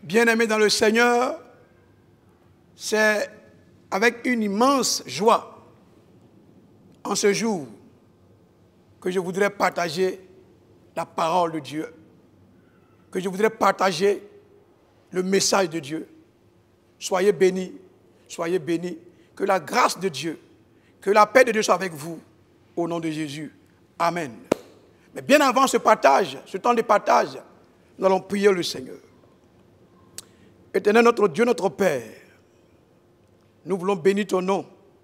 Bien-aimés dans le Seigneur, c'est avec une immense joie en ce jour que je voudrais partager la parole de Dieu, que je voudrais partager le message de Dieu. Soyez bénis, que la grâce de Dieu, que la paix de Dieu soit avec vous, au nom de Jésus. Amen. Mais bien avant ce partage, ce temps de partage, nous allons prier le Seigneur. Éternel notre Dieu, notre Père, nous voulons bénir ton nom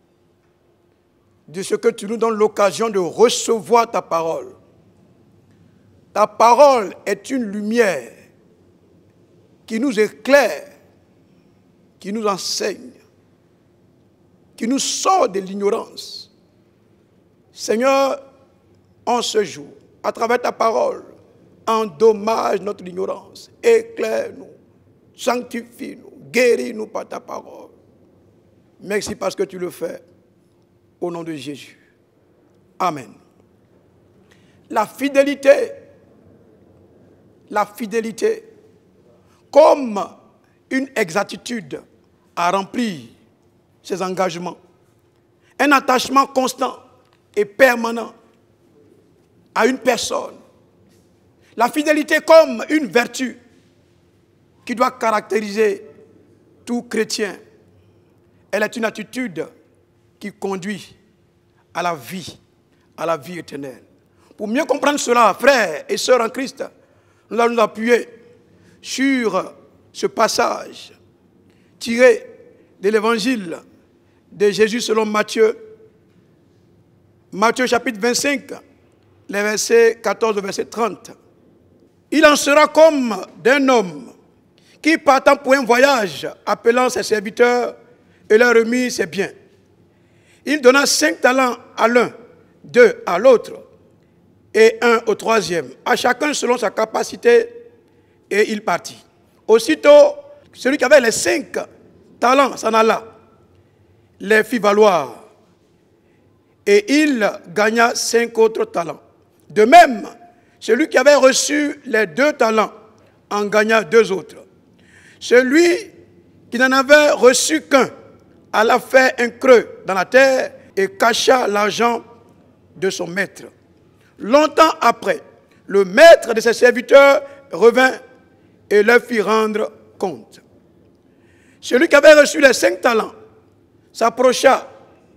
de ce que tu nous donnes l'occasion de recevoir ta parole. Ta parole est une lumière qui nous éclaire, qui nous enseigne, qui nous sort de l'ignorance. Seigneur, en ce jour, à travers ta parole, endommage notre ignorance, éclaire-nous, sanctifie-nous, guéris-nous par ta parole. Merci parce que tu le fais, au nom de Jésus. Amen. La fidélité, comme une exactitude à remplir ses engagements, un attachement constant et permanent à une personne. La fidélité comme une vertu qui doit caractériser tout chrétien. Elle est une attitude qui conduit à la vie éternelle. Pour mieux comprendre cela, frères et sœurs en Christ, nous allons nous appuyer sur ce passage tiré de l'évangile de Jésus selon Matthieu. Matthieu chapitre 25, les versets 14 au verset 30. Il en sera comme d'un homme qui, partant pour un voyage, appelant ses serviteurs et leur remit ses biens. Il donna 5 talents à l'un, 2 à l'autre et 1 au troisième, à chacun selon sa capacité, et il partit. Aussitôt, celui qui avait les 5 talents s'en alla, les fit valoir, et il gagna 5 autres talents. De même, celui qui avait reçu les 2 talents en gagna 2 autres. Celui qui n'en avait reçu qu'un alla faire un creux dans la terre et cacha l'argent de son maître. Longtemps après, le maître de ses serviteurs revint et leur fit rendre compte. Celui qui avait reçu les 5 talents s'approcha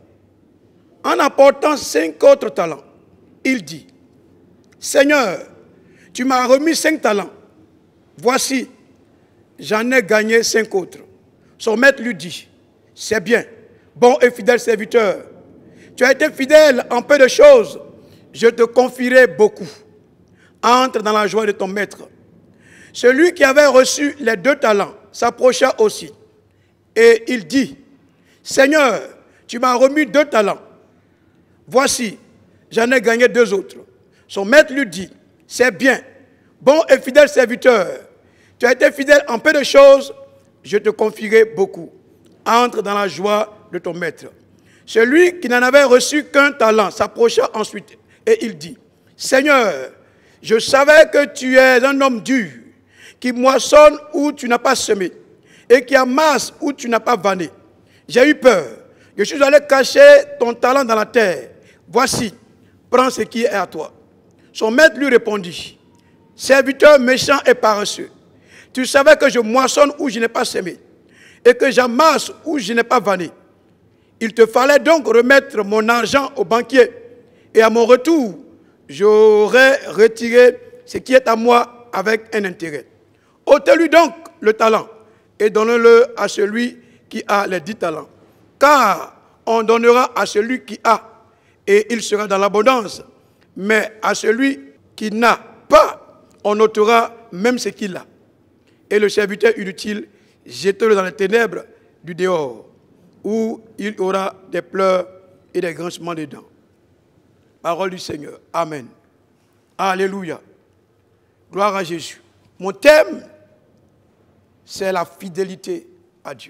en apportant 5 autres talents. Il dit: Seigneur, tu m'as remis 5 talents. Voici, j'en ai gagné 5 autres. Son maître lui dit: c'est bien, bon et fidèle serviteur. Tu as été fidèle en peu de choses, je te confierai beaucoup. Entre dans la joie de ton maître. Celui qui avait reçu les 2 talents s'approcha aussi. Et il dit: Seigneur, tu m'as remis 2 talents. Voici, j'en ai gagné 2 autres. Son maître lui dit: c'est bien, bon et fidèle serviteur. Tu as été fidèle en peu de choses, je te confierai beaucoup. Entre dans la joie de ton maître. Celui qui n'en avait reçu qu'un talent s'approcha ensuite et il dit: Seigneur, je savais que tu es un homme dur, qui moissonne où tu n'as pas semé et qui amasse où tu n'as pas vanné. J'ai eu peur. Je suis allé cacher ton talent dans la terre. Voici, prends ce qui est à toi. Son maître lui répondit: Serviteur méchant et paresseux, tu savais que je moissonne où je n'ai pas semé et que j'amasse où je n'ai pas vanné. Il te fallait donc remettre mon argent au banquier, et à mon retour, j'aurais retiré ce qui est à moi avec un intérêt. Ôtez-lui donc le talent et donnez-le à celui qui a les 10 talents. Car on donnera à celui qui a, et il sera dans l'abondance. Mais à celui qui n'a pas, on ôtera même ce qu'il a. Et le serviteur inutile, jetez-le dans les ténèbres du dehors, où il y aura des pleurs et des grincements des dents. Parole du Seigneur. Amen. Alléluia. Gloire à Jésus. Mon thème, c'est la fidélité à Dieu.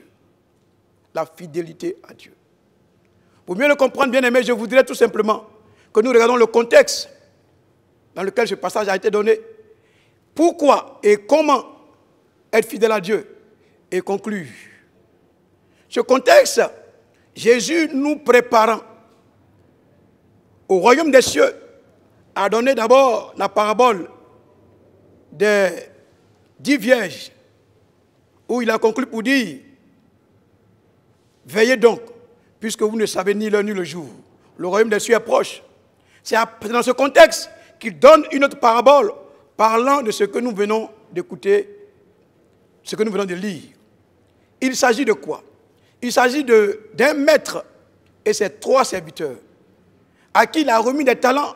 La fidélité à Dieu. Pour mieux le comprendre, bien aimé, je voudrais tout simplement que nous regardons le contexte dans lequel ce passage a été donné. Pourquoi et comment être fidèle à Dieu et conclure. Ce contexte, Jésus nous préparant au royaume des cieux a donné d'abord la parabole des 10 vierges, où il a conclu pour dire, veillez donc, puisque vous ne savez ni l'heure ni le jour. Le royaume des cieux est proche. C'est dans ce contexte qu'il donne une autre parabole parlant de ce que nous venons d'écouter, ce que nous venons de lire. Il s'agit de quoi? Il s'agit d'un maître et ses 3 serviteurs à qui il a remis des talents.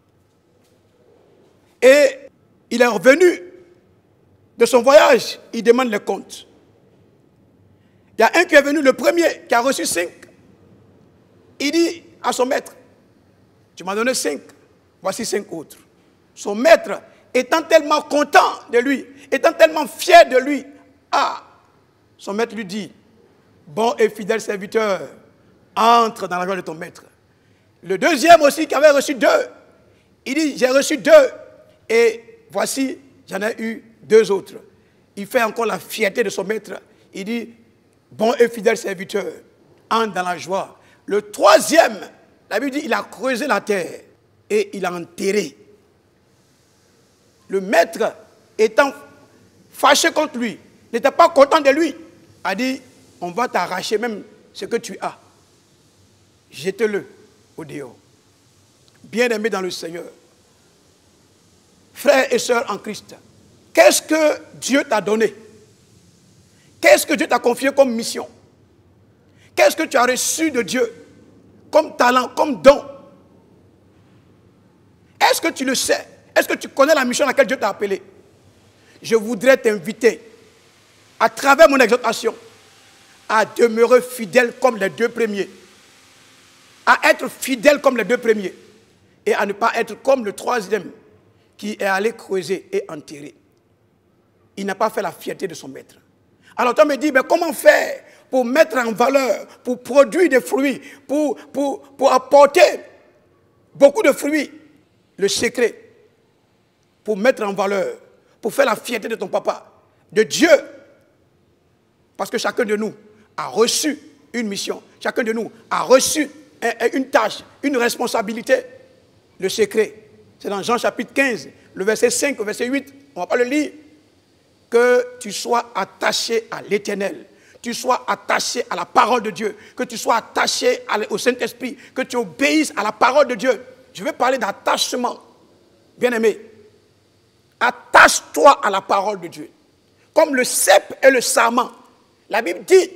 Et il est revenu de son voyage, il demande les comptes. Il y a un qui est venu, le premier, qui a reçu 5. Il dit à son maître, tu m'as donné 5, voici 5 autres. Son maître, étant tellement content de lui, étant tellement fier de lui, son maître lui dit, bon et fidèle serviteur, entre dans la joie de ton maître. Le deuxième aussi, qui avait reçu 2, il dit, j'ai reçu 2, et voici, j'en ai eu 2 autres. Il fait encore la fierté de son maître. Il dit, bon et fidèle serviteur, entre dans la joie. Le troisième, la Bible dit, il a creusé la terre et il a enterré. Le maître, étant fâché contre lui, n'était pas content de lui, a dit, on va t'arracher même ce que tu as. Jette-le au dehors. Bien-aimé dans le Seigneur, frères et sœurs en Christ, qu'est-ce que Dieu t'a donné? Qu'est-ce que Dieu t'a confié comme mission? Qu'est-ce que tu as reçu de Dieu comme talent, comme don? Est-ce que tu le sais? Est-ce que tu connais la mission à laquelle Dieu t'a appelé? Je voudrais t'inviter, à travers mon exhortation, à demeurer fidèle comme les 2 premiers. À être fidèle comme les 2 premiers. Et à ne pas être comme le troisième qui est allé creuser et enterrer. Il n'a pas fait la fierté de son maître. Alors toi me dis, mais comment faire pour mettre en valeur, pour produire des fruits, pour apporter beaucoup de fruits? Le secret pour mettre en valeur, pour faire la fierté de ton papa, de Dieu. Parce que chacun de nous a reçu une mission. Chacun de nous a reçu une tâche, une responsabilité. Le secret, c'est dans Jean chapitre 15, le verset 5, le verset 8, on ne va pas le lire. Que tu sois attaché à l'Éternel, tu sois attaché à la parole de Dieu, que tu sois attaché au Saint-Esprit, que tu obéisses à la parole de Dieu. Je veux parler d'attachement. Bien-aimé, attache-toi à la parole de Dieu. Comme le cep et le sarment. La Bible dit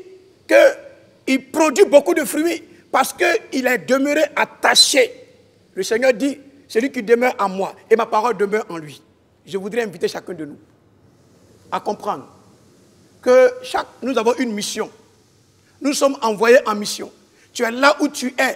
qu'il produit beaucoup de fruits parce qu'il est demeuré attaché. Le Seigneur dit, celui qui demeure en moi et ma parole demeure en lui. Je voudrais inviter chacun de nous à comprendre que nous avons une mission. Nous sommes envoyés en mission. Tu es là où tu es,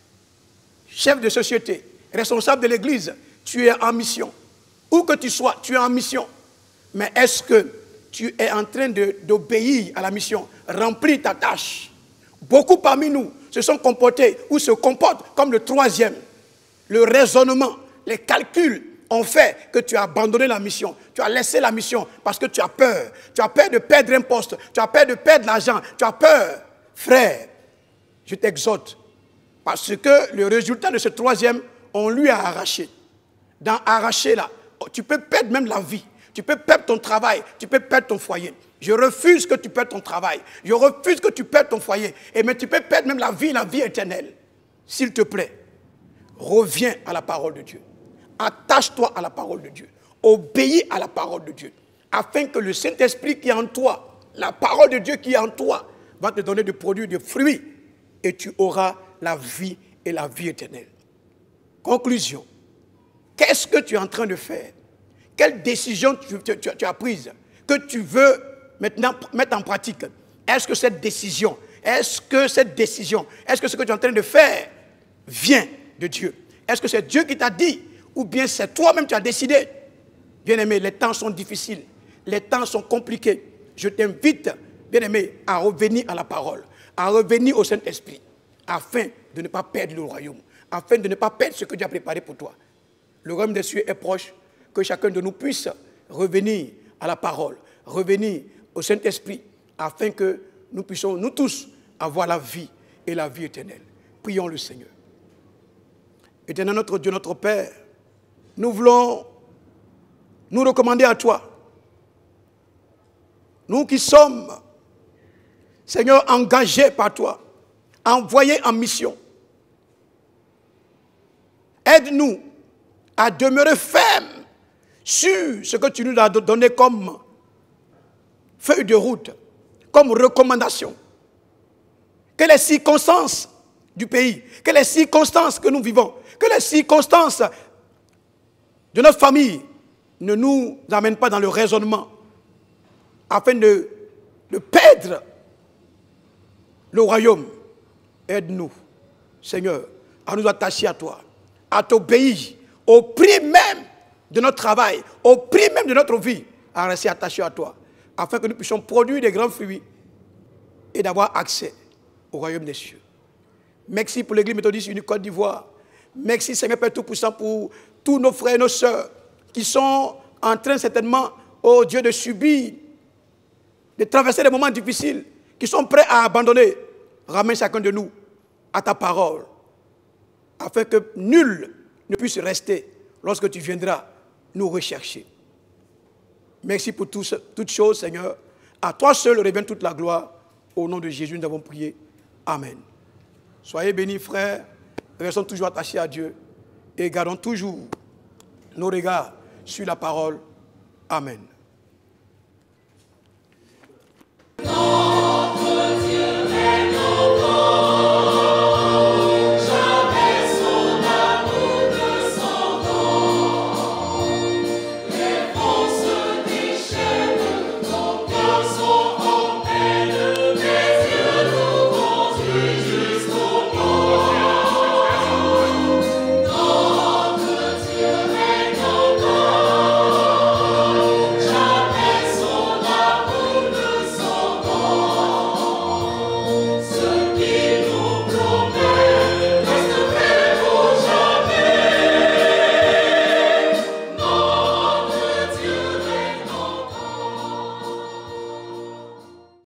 chef de société, responsable de l'église, tu es en mission. Où que tu sois, tu es en mission. Mais est-ce que tu es en train d'obéir à la mission, remplir ta tâche? Beaucoup parmi nous se sont comportés ou se comportent comme le troisième. Le raisonnement, les calculs ont fait que tu as abandonné la mission. Tu as laissé la mission parce que tu as peur. Tu as peur de perdre un poste. Tu as peur de perdre l'argent. Tu as peur. Frère, je t'exhorte. Parce que le résultat de ce troisième, on lui a arraché. Dans arracher là, tu peux perdre même la vie. Tu peux perdre ton travail. Tu peux perdre ton foyer. Je refuse que tu perdes ton travail. Je refuse que tu perdes ton foyer. Mais tu peux perdre même la vie éternelle. S'il te plaît, reviens à la parole de Dieu. Attache-toi à la parole de Dieu. Obéis à la parole de Dieu. Afin que le Saint-Esprit qui est en toi, la parole de Dieu qui est en toi, va te donner de produire des fruits. Et tu auras la vie et la vie éternelle. Conclusion. Qu'est-ce que tu es en train de faire? Quelle décision tu as prise que tu veux maintenant mettre en pratique? Est-ce que cette décision, est-ce que ce que tu es en train de faire vient de Dieu? Est-ce que c'est Dieu qui t'a dit? Ou bien c'est toi-même qui as décidé? Bien-aimé, les temps sont difficiles. Les temps sont compliqués. Je t'invite, bien-aimé, à revenir à la parole, à revenir au Saint-Esprit, afin de ne pas perdre le royaume, afin de ne pas perdre ce que Dieu a préparé pour toi. Le royaume des cieux est proche, que chacun de nous puisse revenir à la parole, revenir au Saint-Esprit, afin que nous puissions, nous tous, avoir la vie et la vie éternelle. Prions le Seigneur. Éternel notre Dieu, notre Père, nous voulons nous recommander à toi. Nous qui sommes, Seigneur, engagés par toi, envoyés en mission. Aide-nous à demeurer fermes sur ce que tu nous as donné comme feuille de route, comme recommandation. Que les circonstances du pays, que les circonstances que nous vivons, que les circonstances de notre famille ne nous amènent pas dans le raisonnement afin de perdre le royaume. Aide-nous, Seigneur, à nous attacher à toi, à t'obéir au prix même de notre travail, au prix même de notre vie, à rester attachés à toi, afin que nous puissions produire des grands fruits et d'avoir accès au royaume des cieux. Merci pour l'Église méthodiste unie Côte d'Ivoire. Merci, Seigneur Père Tout-Puissant, pour tous nos frères et nos sœurs qui sont en train certainement, oh Dieu, de subir, de traverser des moments difficiles, qui sont prêts à abandonner. Ramène chacun de nous à ta parole, afin que nul ne puisse rester lorsque tu viendras nous rechercher. Merci pour toutes choses, Seigneur. À toi seul revient toute la gloire. Au nom de Jésus, nous avons prié. Amen. Soyez bénis, frères. Restons toujours attachés à Dieu et gardons toujours nos regards sur la parole. Amen.